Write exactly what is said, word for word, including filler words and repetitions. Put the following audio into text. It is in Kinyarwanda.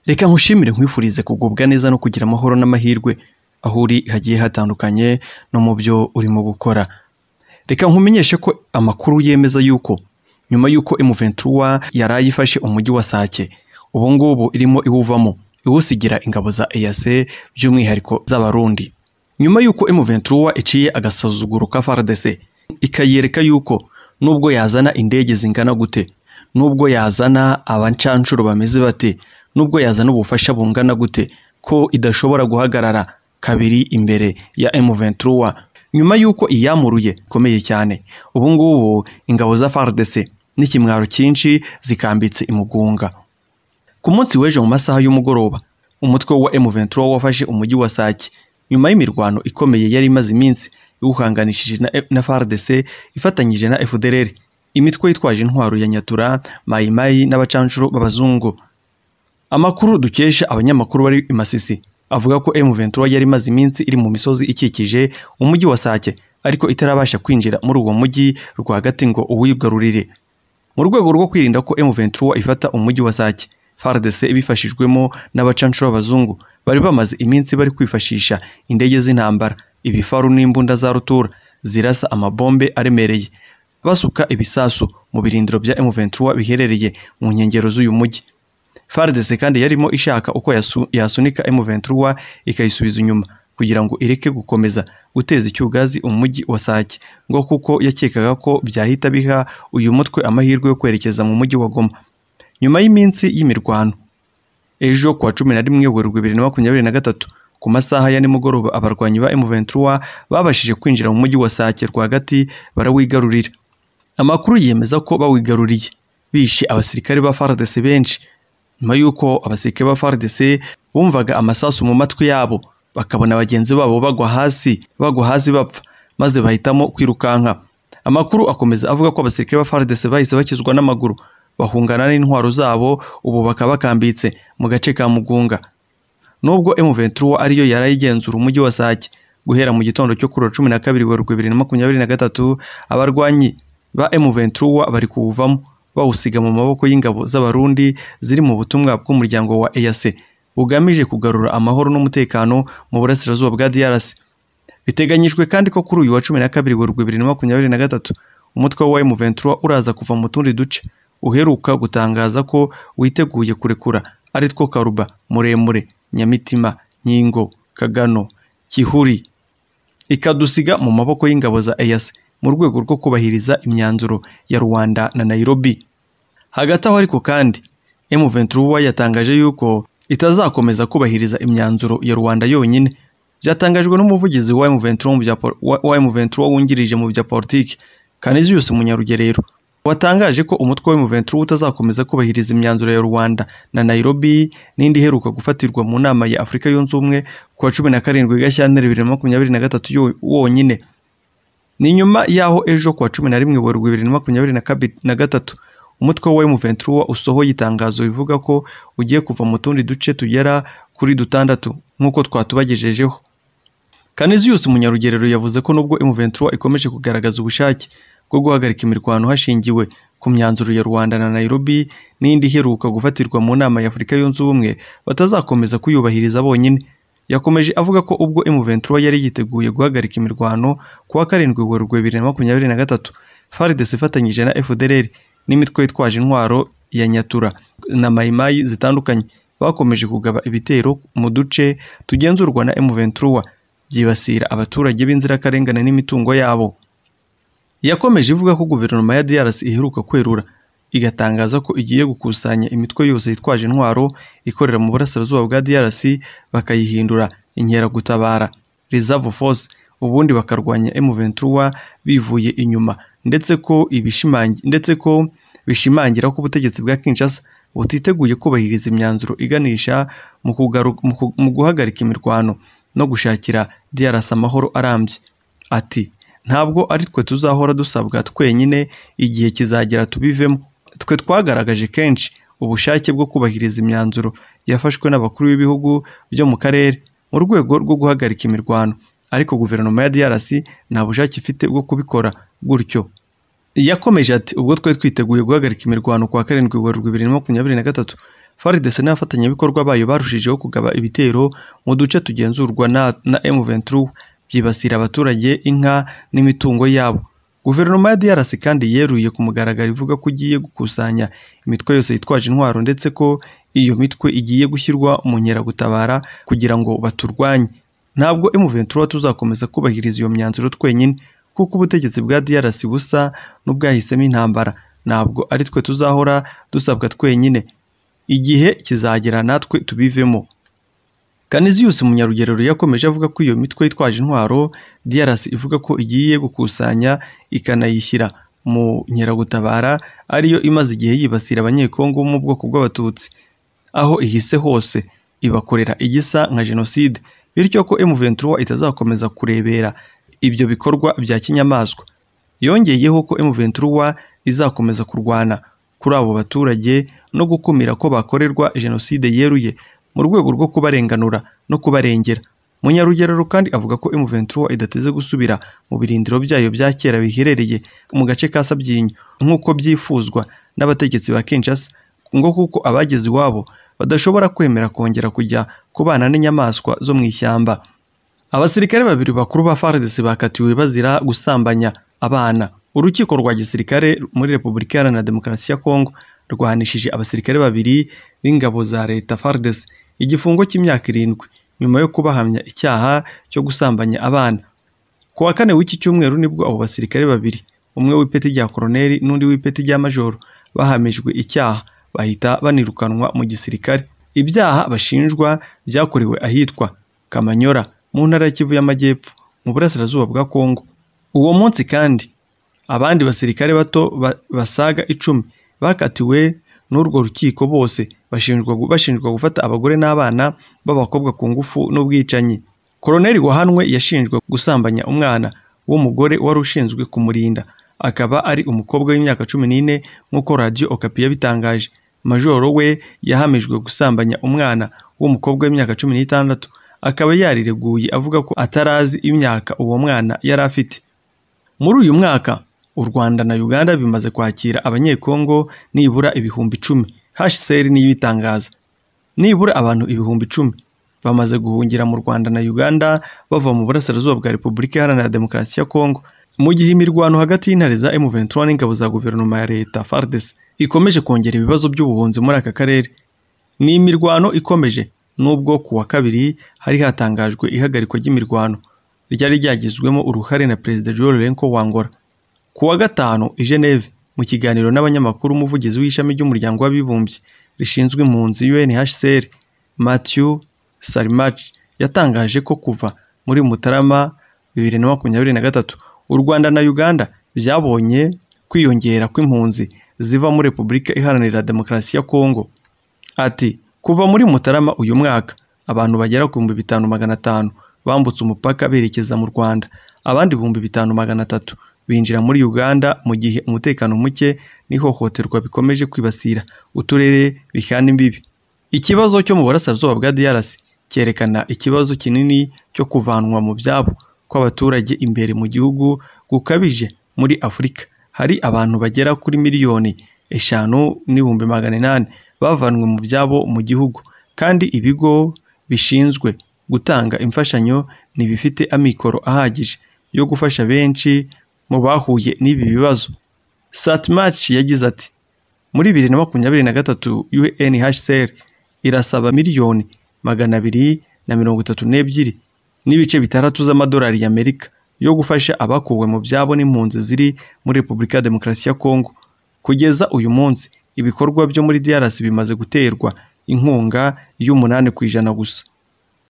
Reka nkushimire nkwifurize kugubwa neza no kugira amahoro n'amahirwe aho uri hagiye hatandukanye no mu byo urimo gukora. Reka nkumenyeshe ko amakuru yemeza yuko nyuma yuko M vingt-trois yarayifashe umujyi wa Sake, ubu ngubu irimo iwuvamo iwusigira ingabo za E A C by'umwihariko z'abarundi. Nyuma yuko M vingt-trois iciye agasuzuguro ka Fardc ikayereka yuko nubwo yazana indege zingana gute, nubwo yazana abancancuro bameze bate, nubwo yazana ubufasha bungana gute, ko idashobora guhagarara kabiri imbere ya M vingt-trois. Nyuma yuko iyamuruye komeye cyane, ubu ngubu ingabo za Fardc n'ikimwaro cyinshi zikambitse imugunga. Ku munsi w'ejo mu masaha y'umugoroba, umutwe wa M vingt-trois wafashe umujyi wa Sake nyuma y'imirwano ikomeye yari imaze iminsi iwuhanganishije na, na Fardc ifatanyije na F D L R, imitwe yitwaje intwaro ya Nyatura, Mayimayi n'abacancuro b'abazungu. Amakuru dukesha abanyamakuru bari Masisi avuga ko M vingt-trois yari imaze iminsi iri mu misozi ikikije umujyi wa Sake, ariko itarabasha kwinjira muri uwo mujyi rwagati ngo uwigarurire. Mu rwego rwo kwirinda ko M vingt-trois ifata umujyi wa Sake, Fardc ibifashijwemo n'abacancuro b'abazungu bari bamaze iminsi bari kwifashisha indege z'intambara, ibifaru n'imbunda za rutura zirasa amabombe aremereye, basuka ibisasu mu birindiro bya M vingt-trois biherereye mu nkengero z'uyu mujyi. Fardc kandi yarimo ishaka uko yasu, yasunika M vingt-trois ikayisubiza inyuma kugira ngo ireke gukomeza guteza icyugazi umujyi wa Sake, ngo kuko yakekaga ko byahita biha uyu mutwe amahirwe yo kwerekeza mu mujyi wa Goma. Nyuma y'iminsi y'imirwano, ejo kwa cumi na rimwe Werurwe bibiri na makumyabiri na gatatu ku masaha ya nimugoroba, abarwanyi ba M vingt-trois babashije kwinjira mu mujyi wa Sake rwagati barawigarurira. Amakuru yemeza ko bawigaruriye bishe abasirikare ba Fardc benshi, nyuma yuko abasirikare ba Fardc bumvaga amasasu mu matwi yabo, bakabona bagenzi babo bagwa hasi bagwa hasi bapfa, maze bahitamo kwirukanka. Amakuru akomeza avuga ko abasirikare ba Fardc bahise bakizwa n'amaguru, bahungana n'intwaro zabo, ubu bakaba bakambitse mu gace ka Mugunga. Nubwo M vingt-trois ariyo yarayigenzura umujyi wa Sake, guhera mu gitondo cyo kuri cumi na kabiri Werurwe bibiri na makumyabiri na gatatu, abarwanyi ba M vingt-trois bari kuwuvamo bawusiga mu maboko y'ingabo z'abarundi ziri mu butumwa bw'umuryango wa E A C bugamije kugarura amahoro n'umutekano mu burasirazuba bwa D R C. Biteganyijwe kandi ko kuri uyu wa cumi na kabiri Werurwe bibiri na makumyabiri na gatatu umutwe wa M vingt-trois uraza kuva mu tundi duce uheruka gutangaza ko witeguye kurekura, ari two Karuba, Muremure, Nyamitima, Nyingo, Kagano, Kihuri, ikadusiga mu maboko y'ingabo za E A C mu rwego rwo kubahiriza imyanzuro ya Rwanda na Nairobi. Hagati aho ariko kandi M vingt-trois yatangaje yuko itazakomeza kubahiriza imyanzuro ya Rwanda yonyine. Byatangajwe n'umuvugizi wa M vingt-trois wa M vingt-trois wungirije mu bya politiki Canisius Munyarugerero, watangaje ko umutwe wa M vingt-trois utazakomeza kubahiriza imyanzuro ya Rwanda na Nairobi n'indi heruka gufatirwa mu nama ya Afrika yunze ubumwe kwa cumi na karindwi Gashyantare bibiri na makumyabiri na gatatu wonyine. Ni nyuma yaho ejo kwa cumi na rimwe Werurwe bibiri na makumyabiri na gatatu umutwe wa M vingt-trois usohoye itangazo bivuga ko ugiye kuva mu tundi duce tugera kuri dutandatu nk'uko twatubagejejeho. Canisius Munyarugerero yavuze ko nubwo M vingt-trois ikomeje kugaragaza ubushake bwo guhagarika imirwano hashingiwe ku myanzuro ya Rwanda na Nairobi n'indi heruka gufatirwa mu nama ya Afrika yunze ubumwe, batazakomeza kuyubahiriza bonyine. Yakomeje avuga ko ubwo M vingt-trois yari yiteguye guhagarika imirwano kuwa karindwi Werurwe bibiri na makumyabiri na gatatu, Fardc ifatanyije na F D L R n'imitwe yitwaje intwaro ya Nyatura na Mayimayi zitandukanye bakomeje kugaba ibitero mu duce tugenzurwa na M vingt-trois byibasira abaturage b'inzirakarengane n'imitungo yabo. Yakomeje ivuga ko guverinoma ya D R C iheruka kwerura igatangaza ko igiye gukusanya imitwe yose yitwaje intwaro ikorera mu burasirazuba bwa D R C bakayihindura inkeragutabara reserve force, ubundi bakarwanya M vingt-trois bivuye inyuma, ndetse ko ibishimangi ndetse ko bishimangira ko ubutegetsi bwa Kinshasa butiteguye kubahiriza imyanzuro iganisha mu mu guhagarika imirwano no gushakira D R C amahoro arambye. Ati ntabwo ari twe tuzahora dusabwa twenyine, igihe kizagera tubivemo. Twe twagaragaje kenshi ubushake bwo kubahiriza imyanzuro yafashwe n'abakuru b'ibihugu byo mu karere mu rwego rwo guhagarika imirwano, ariko guverinoma ya D R C nta bushake ifite bwo kubikora gutyo. Yakomeje ati ubwo twe twiteguye guhagarika imirwano kwa karindwi Werurwe bibiri na makumyabiri na gatatu, Fardc n'abafatanyabikorwa bayo barushijeho kugaba ibitero mu duce tugenzurwa na, na M vingt-trois byibasira abaturage, inka n'imitungo yabo. Guverinoma ya D R C kandi yeruye ku mugaragaro ivuga ko igiye gukusanya imitwe yose yitwaje intwaro ndetse ko iyo mitwe igiye gushyirwa mu nkeragutabara kugira ngo baturwanye. Ntabwo M vingt-trois tuzakomeza kubahiriza iyo myanzuro twenyine, kuko ubutegetsi bwa D R C busa n'ubwahisemo intambara. Ntabwo ari twe tuzahora dusabwa twenyine, igihe kizagera natwe tubivemo. Canisius Munyarugerero yakomeje avuga ko iyo mitwe yitwaje intwaro D R C ivuga ko igiye gukusanya ikanayishyira mu nkeragutabara ariyo imaze igihe yibasira abanyekongo mu bwoko bw'abatutsi, aho ihise hose ibakorera igisa nka jenoside, bityo ko M vingt-trois itazakomeza kurebera ibyo bikorwa bya kinyamaswa. Yongeyeho ko M vingt-trois izakomeza kurwana kuri abo baturage no gukumira ko bakorerwa jenoside yeruye mu rwego rwo kubarenganura no kubarengera. Munyarugerero kandi avuga ko M vingt-trois idateze gusubira mu birindiro byayo bya kera biherereye mu gace ka Sabyinyo nk'uko byifuzwa n'abategetsi ba Kinshasa, ngo kuko abageze iwabo badashobora kwemera kongera kujya kubana n'inyamaswa zo mu ishyamba. Abasirikare babiri bakuru ba Fardc bakatiwe bazira gusambanya abana. Urukiko rwa gisirikare muri Repubulika Iharanira Demokarasi ya Kongo rwahanishije abasirikare babiri b'ingabo za leta Fardc igifungo cy'imyaka irindwi nyuma yo kubahamya icyaha cyo gusambanya abana. Ku wa kane w'iki cyumweru nibwo abo basirikare babiri, umwe w'ipeti rya koloneli n'undi w'ipeti rya majoro, bahamijwe icyaha bahita banirukanwa mu gisirikare. Ibyaha bashinjwa byakorewe ahitwa Kamanyora mu ntara ya Kivu y'Amajyepfo mu burasirazuba bwa Kongo. Uwo munsi kandi abandi basirikare bato ba, basaga icumi bakatiwe n'urwo rukiko, bose bashinjwa bashinjwa gufata abagore n'abana b'abakobwa ku ngufu n'ubwicanyi. Koloneli wahanwe yashinjwe gusambanya umwana w'umugore wari ushinzwe kumurinda, akaba ari umukobwa w'imyaka cumi n'ine nk'uko Radio Okapi yabitangaje. Majoro we yahamijwe gusambanya umwana w'umukobwa w'imyaka cumi n'itandatu, akaba yarireguye avuga ko atarazi imyaka uwo mwana yari afite. Muri uyu mwaka u Rwanda na Uganda bimaze kwakira abanyekongo nibura ibihumbi icumi. H C R niyo ibitangaza. Nibura abantu ibihumbi icumi bamaze guhungira mu Rwanda na Uganda bava mu burasirazuba bwa Repubulika Iharanira Demokarasi ya Kongo, mu gihe imirwano hagati y'intare za M vingt-trois n'ingabo za guverinoma ya leta Fardc ikomeje kongera ibibazo by'ubuhunzi muri aka karere. Ni imirwano ikomeje nubwo ku wa kabiri hari hatangajwe ihagarikwa ry'imirwano ryari ryagizwemo uruhare na Perezida Joel Lenko wa Angola. Ku wa gatanu i Geneve mu kiganiro n'abanyamakuru, umuvugizi w'ishami ry'umuryango w'abibumbye rishinzwe impunzi U N H C R Matthew Salmach yatangaje ko kuva muri Mutarama bibiri na makumyabiri na gatatu u Rwanda na Uganda byabonye kwiyongera kw'impunzi ziva muri Repubulika Iharanira Demokarasi ya Kongo. Ati kuva muri Mutarama uyu mwaka abantu bagera ku bihumbi bitanu magana atanu bambutse umupaka berekeza mu Rwanda, abandi ibihumbi bitanu magana atatu binjira muri Uganda, mu gihe umutekano muke n'ihohoterwa bikomeje kwibasira uturere bihana imbibi. Ikibazo cyo mu burasirazuba bwa D R C cyerekana ikibazo kinini cyo kuvanwa mu byabo kw'abaturage imbere mu gihugu gukabije muri Afurika. Hari abantu bagera kuri miliyoni eshanu n'ibihumbi magana inani bavanwe mu byabo mu gihugu, kandi ibigo bishinzwe gutanga imfashanyo ntibifite amikoro ahagije yo gufasha benshi mu bahuye n'ibi bibazo. Satmach yagize ati muri bibiri na makumyabiri na gatatu U N H C R irasaba miliyoni magana abiri na mirongo itatu n'ebyiri n'ibice bitandatu z'amadolari y'Amerika yo gufasha abakuwe mu byabo n'impunzi ziri muri Repubulika ya Demokarasi ya Kongo. Kugeza uyu munsi ibikorwa byo muri D R C bimaze guterwa inkunga y'umunani ku ijana gusa.